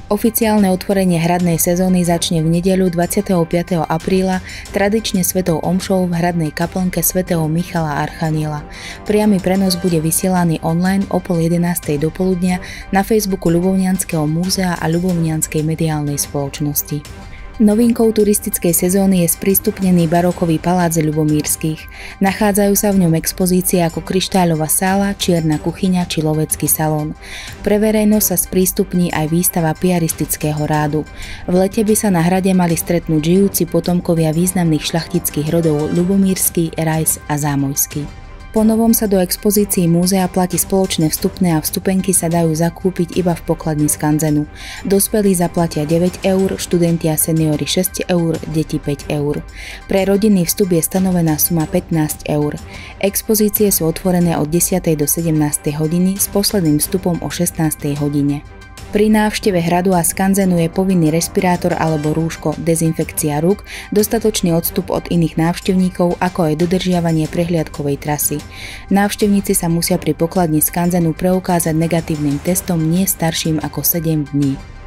Oficiálne otvorenie hradnej sezóny začne v nedeľu 25. apríla tradične svetou omšou v hradnej kaplnke svätého Michala Archaniela. Priamy prenos bude vysielaný online o 10:30 dopoludnia na Facebooku Ľubovnianskeho múzea a Ľubovnianskej mediálnej spoločnosti. Novinkou turistickej sezóny je sprístupnený barokový palác Ľubomírskych. Nachádzajú sa v ňom expozície ako kryštáľová sála, čierna kuchyňa či lovecký salón. Pre verejnosť sa sprístupní aj výstava piaristického rádu. V lete by sa na hrade mali stretnúť žijúci potomkovia významných šľachtických rodov Ľubomírsky, Rajs a Zámojský. Po novom sa do expozícií múzea platí spoločné vstupné a vstupenky sa dajú zakúpiť iba v pokladni skanzenu. Dospelí zaplatia 9 eur, študenti a seniori 6 eur, deti 5 eur. Pre rodinný vstup je stanovená suma 15 eur. Expozície sú otvorené od 10. do 17. hodiny s posledným vstupom o 16. hodine. Pri návšteve hradu a skanzenu je povinný respirátor alebo rúško, dezinfekcia rúk, dostatočný odstup od iných návštevníkov, ako aj dodržiavanie prehliadkovej trasy. Návštevníci sa musia pri pokladni skanzenu preukázať negatívnym testom nie starším ako 7 dní.